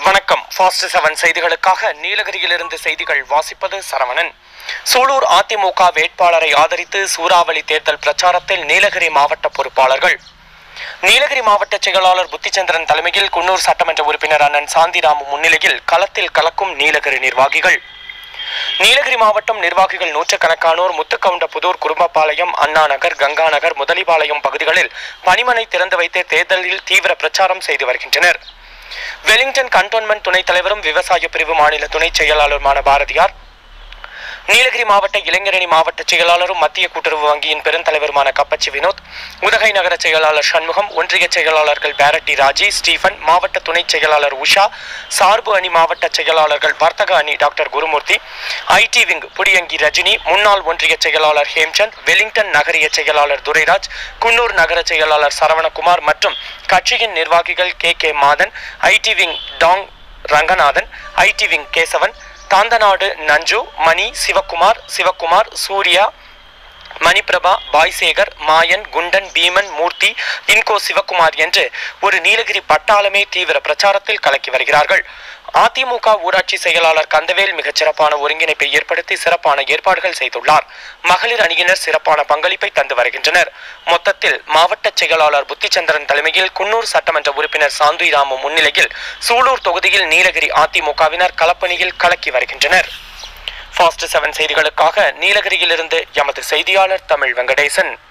வணக்கம். ஃபாஸ்ட் 7 செய்திகளுக்காக நீலகிரியிலிருந்து செய்திகள் வாசிப்பது சரவணன். சூலூர் அதிமுக வேட்பாளரை ஆதரித்து சூறாவளி தேர்தல் பிரச்சாரத்தில் நீலகிரி மாவட்ட பொறுப்பாளர்கள். நீலகிரி மாவட்ட செயலாளர் புத்திச்சந்திரன் தலைமையில் குன்னூர் சட்டமன்ற உறுப்பினர் அண்ணன் சாந்திராமு முன்னிலையில் களத்தில் கலக்கும் நீலகிரி நிர்வாகிகள். நீலகிரி மாவட்டம் நிர்வாகிகள் நூற்றுக்கணக்கானோர் முத்துக்கவுண்டபுதூர், குரும்பபாளையம், அண்ணா நகர், கங்கா நகர், முதலிபாளையம் பகுதிகளில் பணிமனை திறந்து வைத்து தேர்தலில் தீவிர பிரச்சாரம் செய்து வருகின்றனர். வெலிங்டன் கண்டோன்மெண்ட் துணைத் தலைவரும் விவசாய பிரிவு மாநில துணைச் செயலாளருமான பாரதியார், நீலகிரி மாவட்ட இளைஞரணி மாவட்ட செயலாளரும் மத்திய கூட்டுறவு வங்கியின் பெருந்தலைவருமான கப்பச்சி வினோத், உதகை நகர செயலாளர் சண்முகம், ஒன்றிய செயலாளர்கள் பேரட்டி ராஜி, ஸ்டீபன், மாவட்ட துணைச் செயலாளர் உஷா, சார்பு அணி மாவட்ட செயலாளர்கள் வர்த்தக அணி டாக்டர் குருமூர்த்தி, ஐடி விங் புடியங்கி ரஜினி, முன்னாள் ஒன்றிய செயலாளர் ஹேம்சந்த், வெலிங்டன் நகரிய செயலாளர் துரைராஜ், குன்னூர் நகர செயலாளர் சரவணகுமார் மற்றும் கட்சியின் நிர்வாகிகள் கே மாதன், ஐடி விங் டாங் ரங்கநாதன், ஐடி விங் கேசவன், தாந்தநாடு நஞ்சு, மணி, சிவகுமார், சூர்யா, மணிபிரபா, பாய்சேகர், மாயன், குண்டன், பீமன், மூர்த்தி, இன்கோ சிவகுமார் என்று ஒரு நீலகிரி பட்டாளமே தீவிர பிரச்சாரத்தில் கலக்கி வருகிறார்கள். அதிமுக ஊராட்சி செயலாளர் கந்தவேல் மிகச் சிறப்பான ஒருங்கிணைப்பை ஏற்படுத்தி சிறப்பான ஏற்பாடுகள் செய்துள்ளார். மகளிர் அணியினர் சிறப்பான பங்களிப்பை தந்து வருகின்றனர். மொத்தத்தில் மாவட்ட செயலாளர் புத்திச்சந்திரன் தலைமையில் குன்னூர் சட்டமன்ற உறுப்பினர் சாந்திராமு முன்னிலையில் சூலூர் தொகுதியில் நீலகிரி அதிமுகவினர் களப்பணியில் கலக்கி வருகின்றனர். ஃபாஸ்ட் 7 செய்திகளுக்காக நீலகிரியிலிருந்து எமது செய்தியாளர் தமிழ் வெங்கடேசன்.